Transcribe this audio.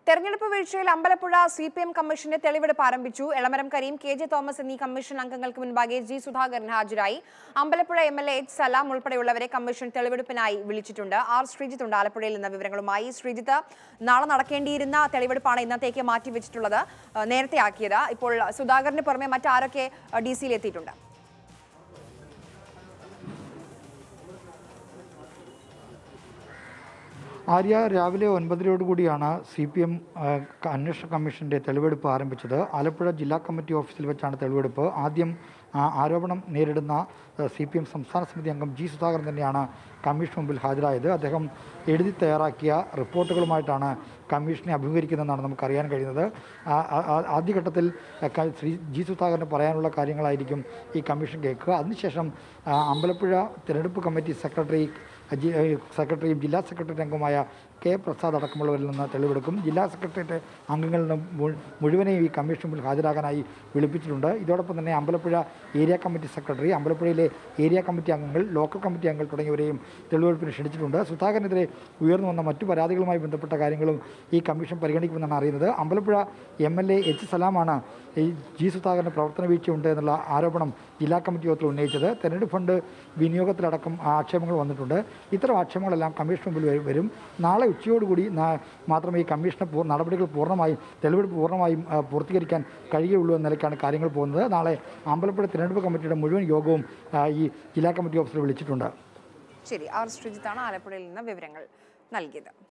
തെരഞ്ഞെടുപ്പ് വീഴ്ചയിൽ അമ്പലപ്പുഴ സിപിഎം കമ്മീഷന്റെ തെളിവെടുപ്പ് ആരംഭിച്ചു. എളമരം കരീം, കെ.ജെ. തോമസ് എന്നീ കമ്മീഷൻ അംഗങ്ങൾക്ക് മുൻപാകെ ജി സുധാകരൻ ഹാജരായി. അമ്പലപ്പുഴ എം.എൽ.എ. എച്ച് സലാം ഉൾപ്പെടെയുള്ളവരെ കമ്മീഷൻ തെളിവെടുപ്പിനായി വിളിച്ചിട്ടുണ്ട്. ആർ ശ്രീജിത്ത് ഉണ്ട് ആലപ്പുഴയിൽ നിന്ന് വിവരങ്ങളുമായി. ശ്രീജിത്ത്, നാളെ നടക്കേണ്ടിയിരുന്ന തെളിവെടുപ്പാണ് ഇന്നത്തേക്ക് മാറ്റിവെച്ചിട്ടുള്ളത്, നേരത്തെ ആക്കിയത്. ഇപ്പോൾ സുധാകരന് പുറമെ മറ്റാരൊക്കെ DC-യിൽ എത്തിയിട്ടുണ്ട്? ആര്യ, രാവിലെ 9:30 CPM അന്വേഷണ കമ്മീഷന്റെ തെളിവെടുപ്പ് ആരംഭിച്ചത്. ആലപ്പുഴ ജില്ലാ കമ്മിറ്റി ഓഫീസിൽ വെച്ചാണ് തെളിവെടുപ്പ്. ആദ്യം ആരോപണം നേരിടുന്ന CPM സംസ്ഥാന സമിതി അംഗം ജി സുധാകരൻ തന്നെയാണ് കമ്മീഷൻ മുമ്പിൽ ഹാജരായത്. അദ്ദേഹം എഴുതി തയ്യാറാക്കിയ റിപ്പോർട്ടുകളുമായിട്ടാണ് കമ്മീഷനെ അഭിമുഖീകരിക്കുന്നതെന്നാണ് നമുക്കറിയാൻ കഴിയുന്നത്. ആദ്യഘട്ടത്തിൽ ശ്രീ ജി സുധാകരന് പറയാനുള്ള കാര്യങ്ങളായിരിക്കും ഈ കമ്മീഷൻ കേൾക്കുക. അതിനുശേഷം അമ്പലപ്പുഴ തിരഞ്ഞെടുപ്പ് കമ്മിറ്റി സെക്രട്ടറിയും ജില്ലാ സെക്രട്ടറി അംഗമായ കെ പ്രസാദ് അടക്കമുള്ളവരിൽ നിന്ന് തെളിവെടുക്കും. ജില്ലാ സെക്രട്ടേറിയറ്റ് അംഗങ്ങളിൽ നിന്ന് മുഴുവനെയും ഈ കമ്മീഷൻ മുമ്പിൽ ഹാജരാകാനായി വിളിപ്പിച്ചിട്ടുണ്ട്. ഇതോടൊപ്പം തന്നെ അമ്പലപ്പുഴ ഏരിയ കമ്മിറ്റി സെക്രട്ടറി, അമ്പലപ്പുഴയിലെ ഏരിയ കമ്മിറ്റി അംഗങ്ങൾ, ലോക്കൽ കമ്മിറ്റി അംഗങ്ങൾ തുടങ്ങിയവരെയും തെളിവെടുപ്പിന് ക്ഷണിച്ചിട്ടുണ്ട്. സുധാകരനെതിരെ ഉയർന്നു വന്ന മറ്റു പരാതികളുമായി ബന്ധപ്പെട്ട കാര്യങ്ങളും ഈ കമ്മീഷൻ പരിഗണിക്കുമെന്നാണ് അറിയുന്നത്. അമ്പലപ്പുഴ MLA എച്ച് സലാമാണ് ഈ ജി സുധാകരന് പ്രവർത്തന വീഴ്ചയുണ്ട് എന്നുള്ള ആരോപണം ജില്ലാ കമ്മിറ്റി യോഗത്തിൽ ഉന്നയിച്ചത്. തെരഞ്ഞെടുപ്പ് ഫണ്ട് വിനിയോഗത്തിലടക്കം ആക്ഷേപങ്ങൾ വന്നിട്ടുണ്ട്. ഇത്തരം ആക്ഷേപങ്ങളെല്ലാം കമ്മീഷൻ മുമ്പിൽ വരും. നാളെ ഉച്ചയോടുകൂടി മാത്രമേ ഈ കമ്മീഷന് നടപടികൾ പൂർണ്ണമായും തെളിവെടുപ്പ് പൂർണ്ണമായും പൂർത്തീകരിക്കാൻ കഴിയുള്ളൂ എന്ന നിലയ്ക്കാണ് കാര്യങ്ങൾ പോകുന്നത്. നാളെ അമ്പലപ്പുഴ തിരഞ്ഞെടുപ്പ് കമ്മിറ്റിയുടെ മുഴുവൻ യോഗവും ഈ ജില്ലാ കമ്മിറ്റി ഓഫീസിൽ വിളിച്ചിട്ടുണ്ട്. ശരി, ആർ ശ്രീജിത്താണ് ആലപ്പുഴയിൽ നിന്ന് വിവരങ്ങൾ നൽകിയത്.